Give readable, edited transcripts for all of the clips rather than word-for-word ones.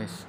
guys.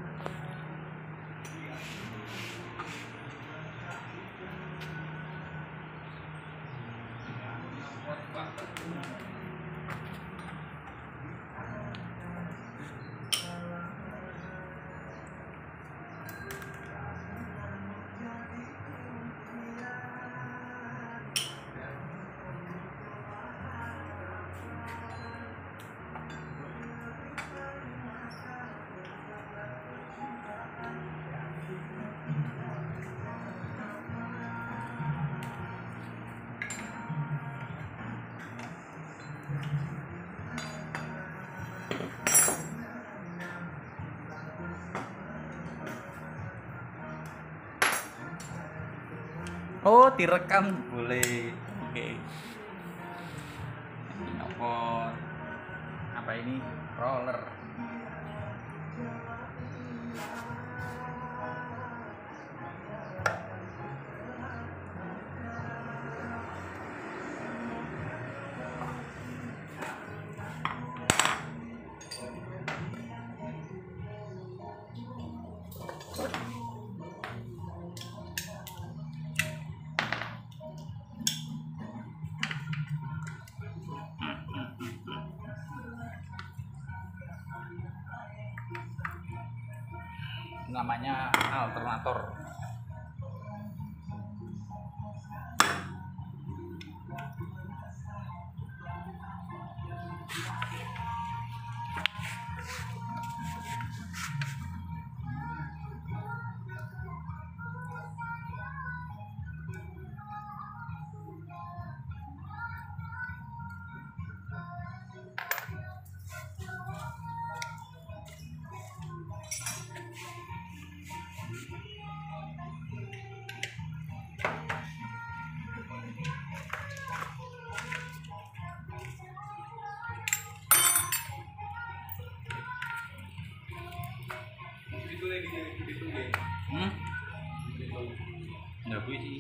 Oh, direkam boleh. Oke. Ini apa ini? Roller. Namanya alternator. Nggak boleh sih.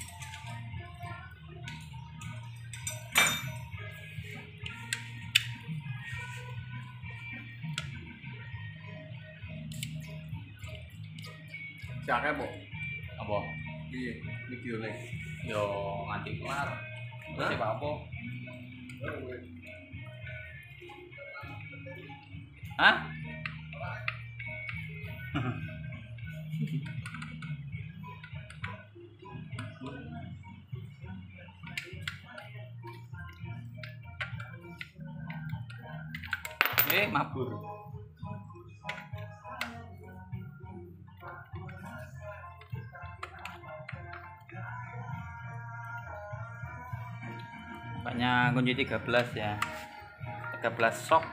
Siapa bu? Apa? Iya, video lagi. Yo nganti kelar. Terus apa? Hah? Mabur. Banyak kunci 13 ya. 13 sok.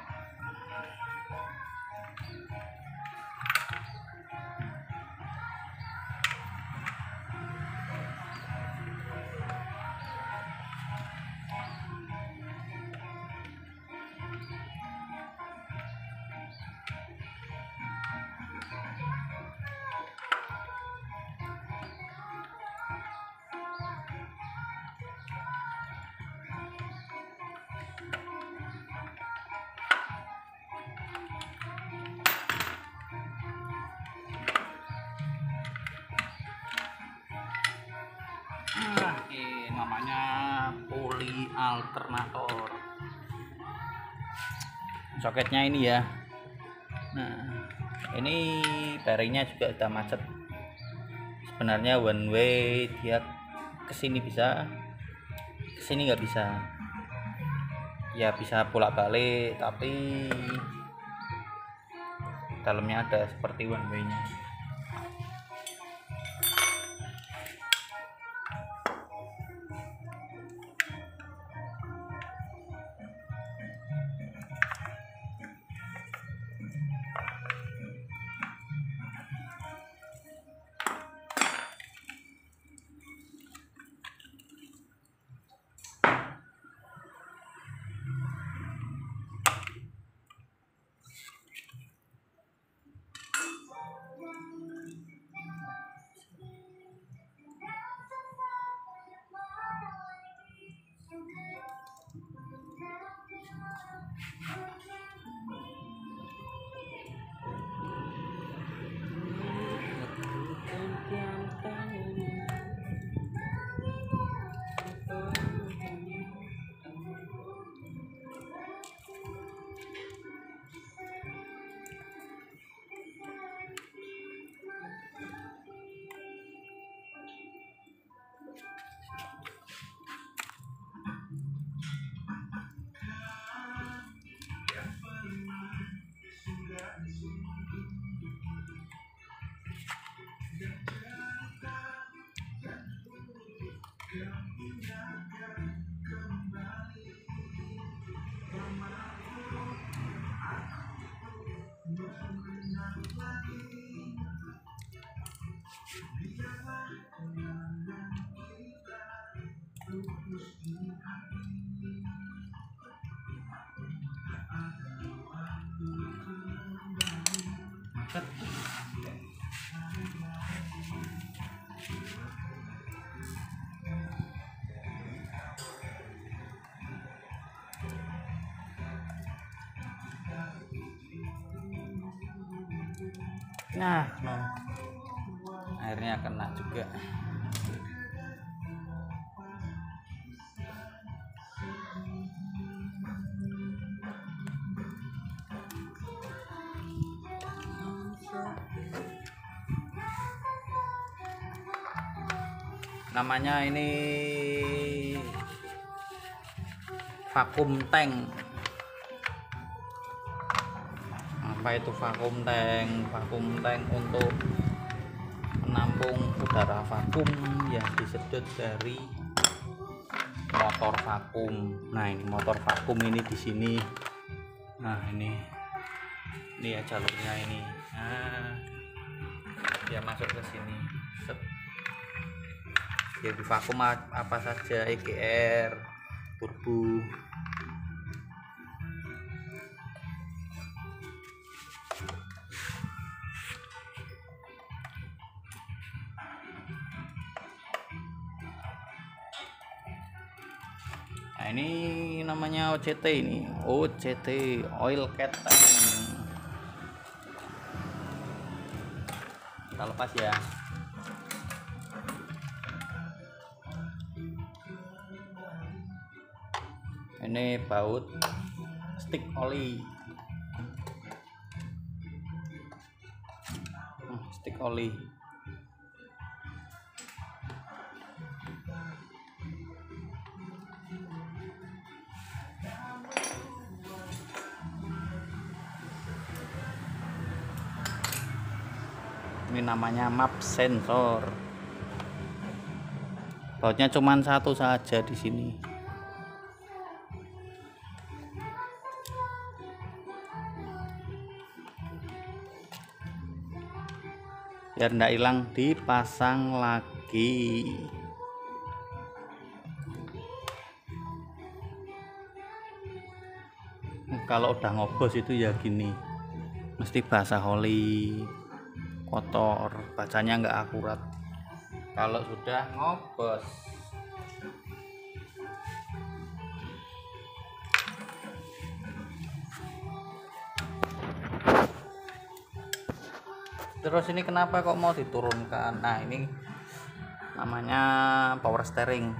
Ini namanya poli alternator. Soketnya ini ya. Nah, ini bearingnya juga sudah macet. Sebenarnya one way, dia kesini bisa, kesini nggak bisa. Ya bisa bolak-balik, tapi dalamnya ada seperti one way-nya. Set. Nah, airnya kena juga. Namanya ini vakum tank. Apa itu vakum tank? Vakum tank untuk menampung udara vakum yang disedot dari motor vakum. Nah, ini motor vakum ini di sini. Nah, ini ya jalurnya ini. Nah, dia masuk ke sini. Set. Dia di vakum apa saja, EGR, turbo. Nah, ini namanya OCT ini, OCT oil cat tank. Kita lepas ya. Ini baut stick oli. Stick oli. Ini namanya map sensor. Bautnya cuman satu saja di sini. Biar ndak hilang dipasang lagi. Kalau udah ngobos itu ya gini, mesti basah oli, kotor, bacanya nggak akurat. Kalau sudah ngobos, terus ini kenapa kok mau diturunkan? Nah, ini namanya power steering.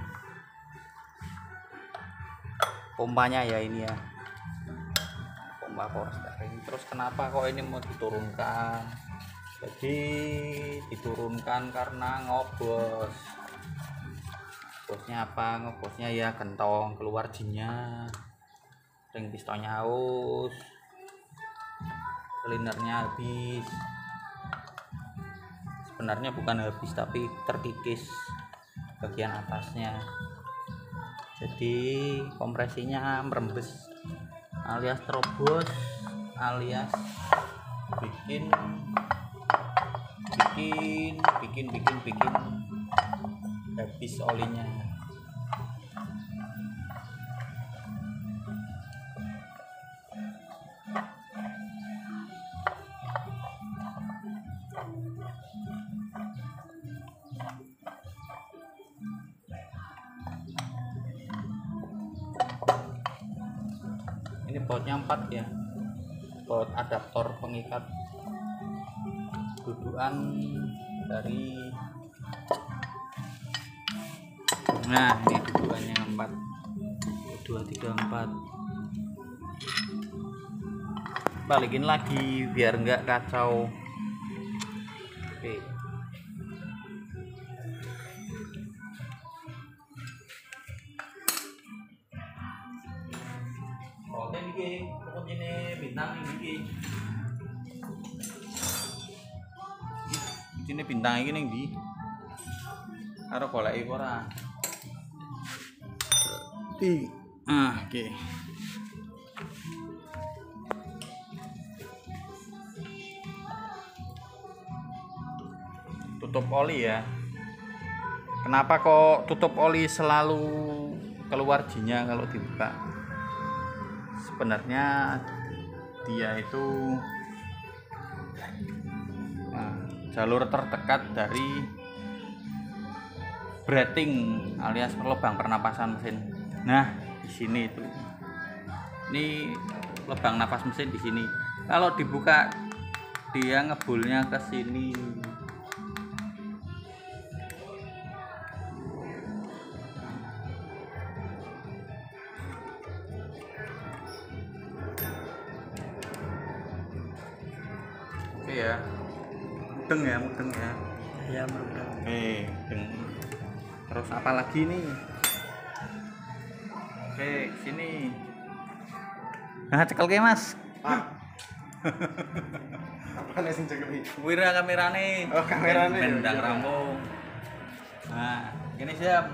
Pompanya ya ini ya, pompa power steering. Terus kenapa kok ini mau diturunkan? Jadi diturunkan karena ngobos. Bosnya apa? Ngobosnya ya gentong, keluar jinnya, ring pistonnya aus, cleanernya habis. Sebenarnya bukan habis tapi terkikis bagian atasnya, jadi kompresinya merembes alias terobos, alias bikin habis olinya. Ini bautnya 4 ya, baut adaptor pengikat dudukan dari, nah ini dudukannya 4, 2, 3, 4. Balikin lagi biar enggak kacau. Oke. Konten iki, pokok ini bintang iki. Ini bintang iki ning ndi? Karo goleki ora. Oke. Tutup oli ya. Kenapa kok tutup oli selalu keluar jinnya kalau dibuka? Sebenarnya dia itu jalur terdekat dari breathing alias lubang pernapasan mesin. Nah, di sini itu. Ini lubang napas mesin di sini. Kalau dibuka dia ngebulnya ke sini. Oke ya. Mudeng ya. Ya mudeng. Mudeng. Terus apa lagi nih? Oke, sini. Nah, cekel ke Mas. Apa nih sing cekeli? Wira kamerane. Oh, kamerane. Bendang rampung. Nah, gini siap.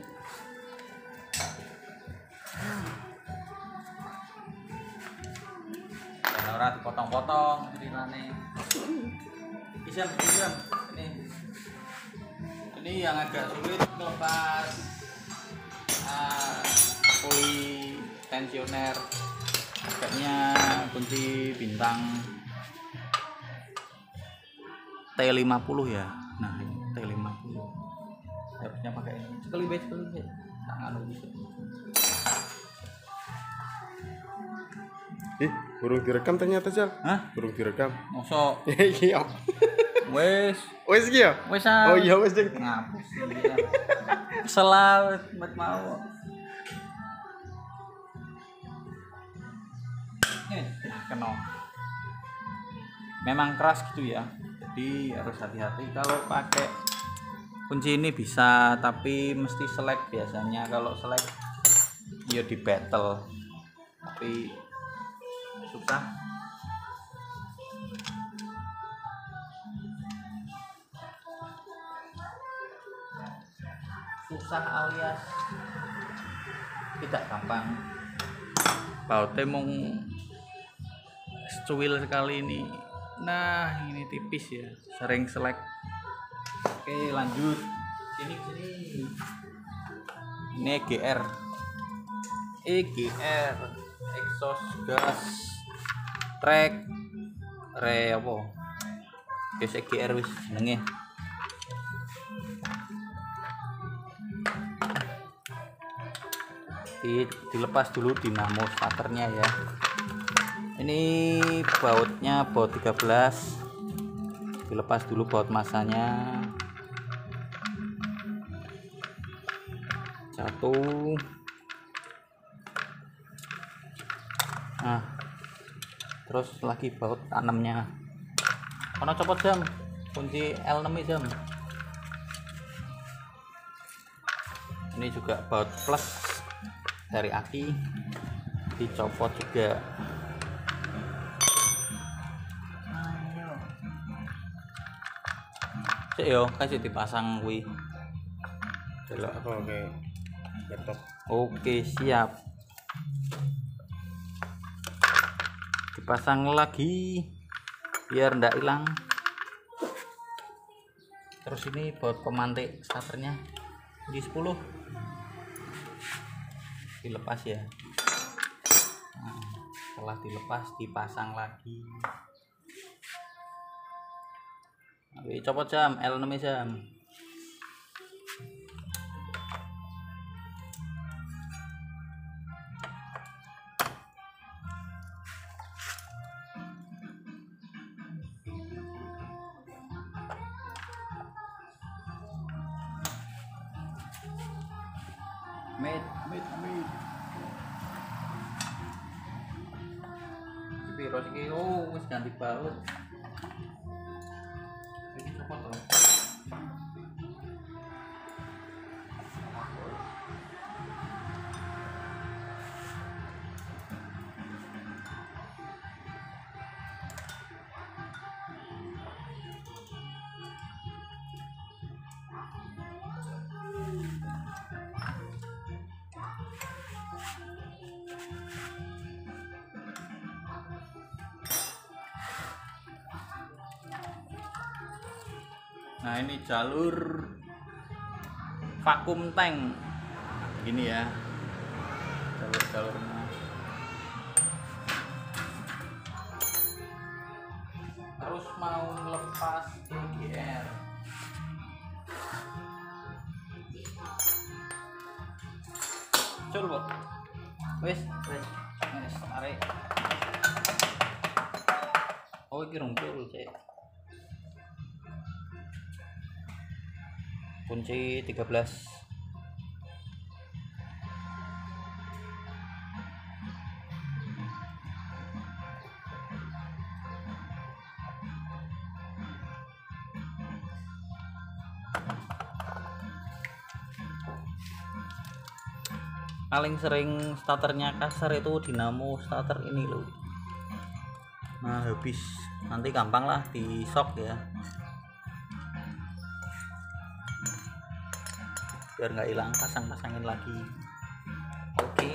Dan ora dipotong-potong ceritane. Siap. Ini yang agak sulit melepas poli tensioner. Agaknya kunci bintang T50 ya. Nah, ini T50. Harusnya pakai ini. Sekali be. Tangan bisa. Burung direkam ternyata, Jal. Hah? Burung direkam. Mosok Iya. wes Wes iki ya? ah. Oh iya wes ding. Ngapus ya. Selawat mau. Kena. Memang keras gitu ya. Jadi harus hati-hati kalau pakai kunci ini bisa, tapi mesti selek biasanya. Kalau selek ya di battle. Tapi susah. Susah alias tidak gampang. Bautnya mung cuil sekali ini. Nah, ini tipis ya, sering selek. Oke, lanjut. Sini. Ini EGR exhaust gas track apa? Gas EGR wis jenenge. Dilepas dulu dinamo starternya ya. Ini bautnya baut 13. Dilepas dulu baut masanya. Satu. Nah, terus lagi baut A6-nya. Kono copot jam. Kunci L6 jam. Ini juga baut plus dari aki, dicopot juga. Cek yo, kasih dipasang kuwi. Delok Apa oke. Laptop. Oke, siap. Dipasang lagi biar ndak hilang. Terus ini baut pemantik starternya di 10. Dilepas ya. Nah, setelah dilepas dipasang lagi. Oke, copot jam L6 jam. Mid. Piro iki? Oh, wis ganti baut. Iki copot to. Nah, ini jalur vakum tank gini ya, jalurnya. Terus mau lepas ini EGR. Cul, Bu. Wis, tarik. Oh, iki rungcul, Cek. Kunci 13. Paling sering starternya kasar itu dinamo starter ini loh. Nah, habis nanti gampang lah di shock ya, biar nggak hilang, pasangin lagi. Oke.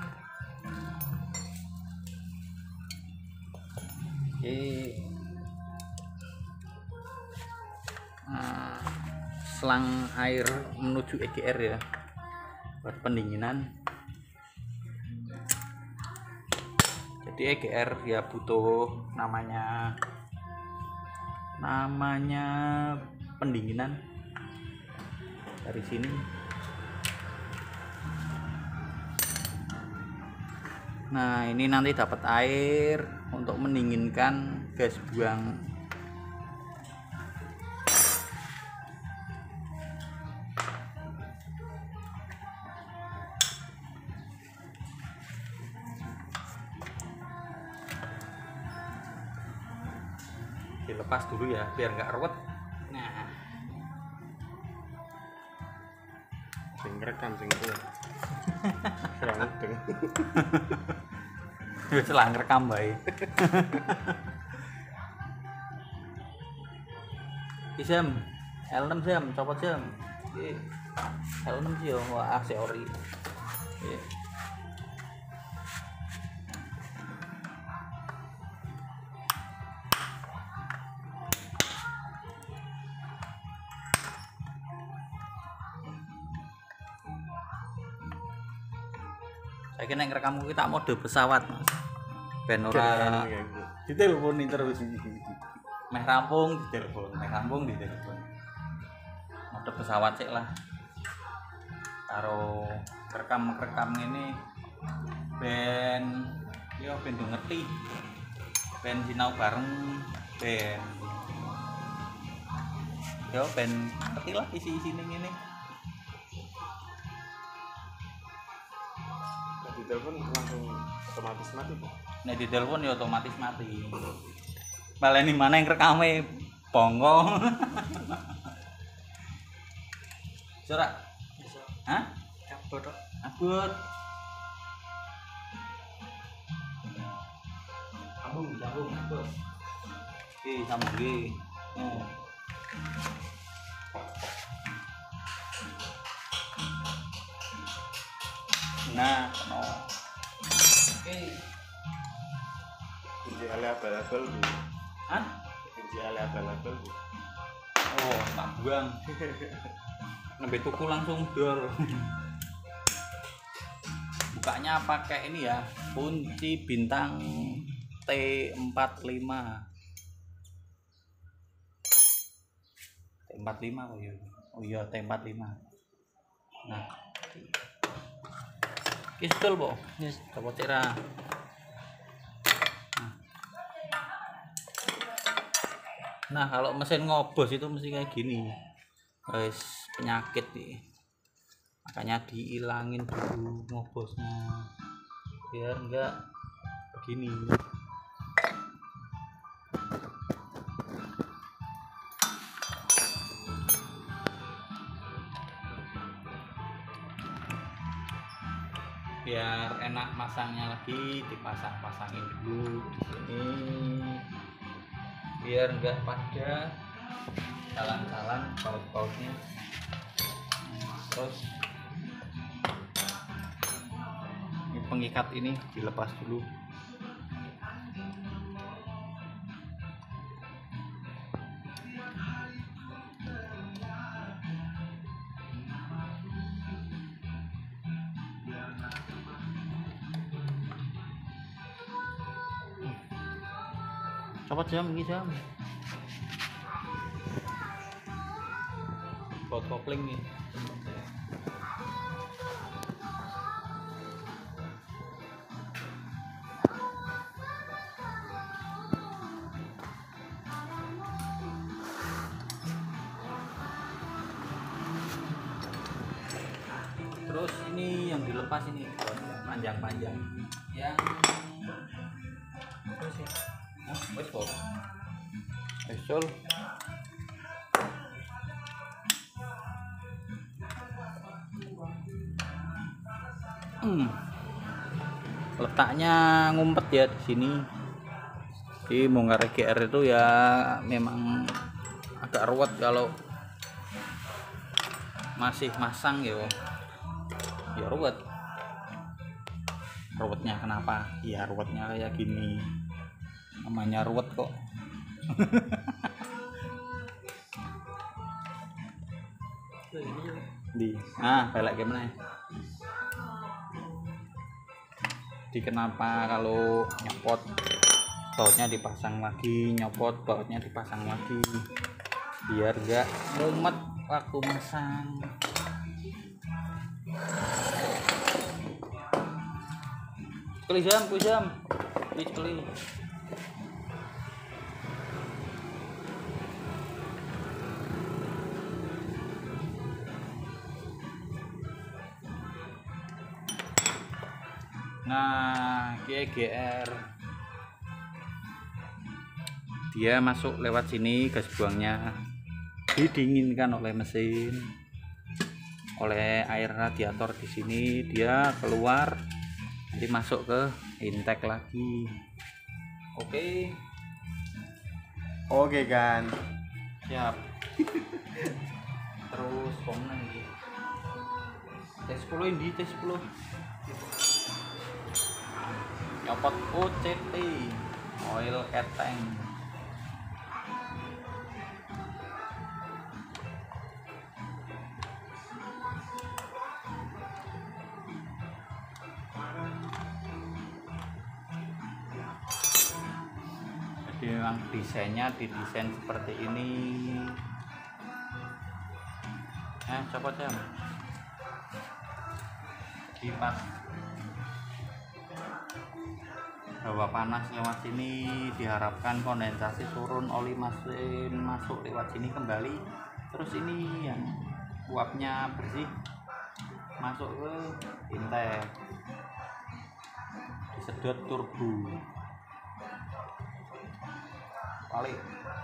Nah, selang air menuju EGR ya, buat pendinginan. Jadi EGR ya butuh namanya pendinginan dari sini. Nah, ini nanti dapat air untuk mendinginkan gas buang. Dilepas dulu ya biar nggak ruwet. Nah, Sing rekam sing kuwi. Kurang mudeng. wis lah ngerekam bae. Isam, L6 jam, copot jam. L6 sih yo, wah seori. Saya kira ngerekam kita mode pesawat, Mas. Ben ora diteleponi terus. Meh rampung ditelepon. Mode pesawat sik lah. Karo rekam ini ben ngerti. Ben sinau bareng ben. Yo ben ngerti lah isi-isine ngene. Di telepon langsung otomatis mati. Nek di telepon ya otomatis mati. Baleni mana yang rekame bongo. Suara. Hah? Abot. Sambung. Sambung ge. Nah, oke. Kunci abal-abal Bu. Hah? Kunci abal-abal Bu. Oh, tak buang. Nembe tuku langsung dol. Bukanya pakai ini ya, kunci bintang T45. T45 kok ya. Oh iya, T45. Nah. Kistul, Bu. Yes, copot cera. Nah, kalau mesin ngobos itu mesti kayak gini. Guys, penyakit nih. Makanya dihilangin dulu ngobosnya. Biar enggak begini. Biar enak masangnya lagi, dipasang-pasangin dulu di sini biar enggak pada jalan-jalan baut-bautnya. Terus ini pengikat ini dilepas dulu. Copot jam ini jam. baut kopling nih. Terus ini yang dilepas ini panjang-panjang yang terus ya. Nah, wes kok. Esol. Letaknya ngumpet ya di sini. Di bongkar GR itu ya memang agak ruwet kalau masih masang ya. Ya ruwet. Ruwetnya kenapa? Ya ruwetnya kayak gini. Namanya ruwet kok. Nah, belek gimana? Di kenapa kalau nyopot bautnya dipasang lagi, nyopot bautnya dipasang lagi, biar enggak mumet waktu masang. Sekali jam, sekali. Nah, GR dia masuk lewat sini, gas buangnya didinginkan oleh mesin, oleh air radiator di sini, dia keluar nanti masuk ke intake lagi. Oke kan. Siap. Terus komna iki. T10 ini T10. Nyopot OCT oil keteng. Jadi memang desainnya didesain seperti ini. Copot jam. Kipas hawa panas lewat sini, diharapkan kondensasi turun, oli mesin masuk lewat sini kembali. Terus ini yang uapnya bersih masuk ke intake, disedot turbo balik.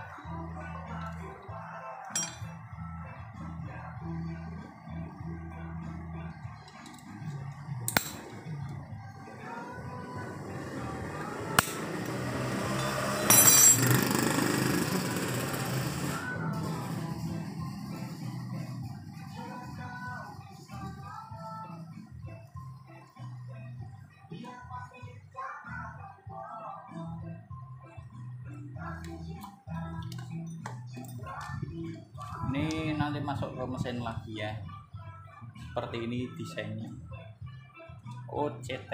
Ini nanti masuk ke mesin lagi ya. Seperti ini desainnya. OCT.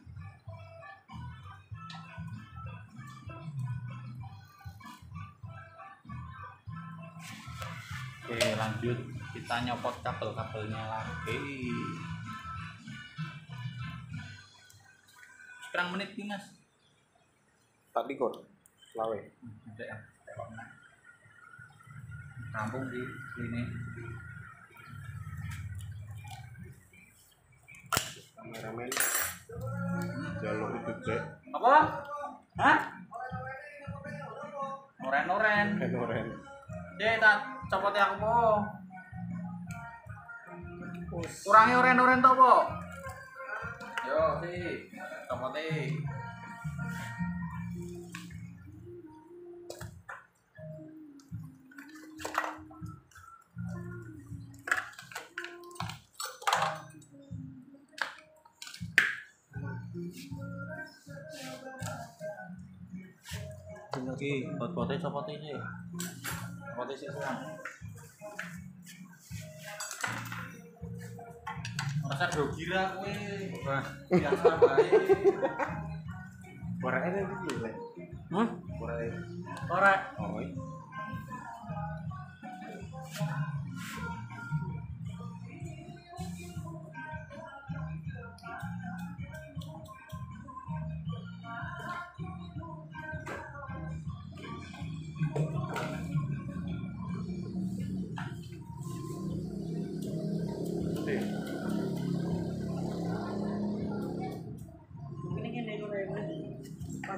Oke, lanjut kita nyopot kabel-kabelnya lagi. Sekarang menit nih Mas. 4 lawe. Rampung di sini. Kameramen jalur itu cek. Apa? Hah? Noren. Kenoren. Dek, tak copoti aku po. Kurangi oren-oren to po. Yo, sih. Copoti. Lagi bot-botnya copot ini. Copot sih sekarang. Masa dogira kowe. Wah, biasa bae. Warnanya iki lho. Warnanya. Ora. Oh.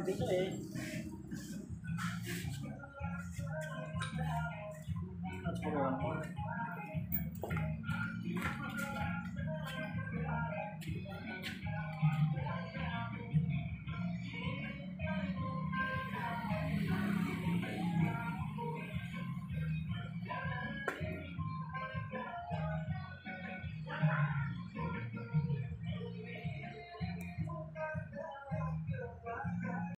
besok ya.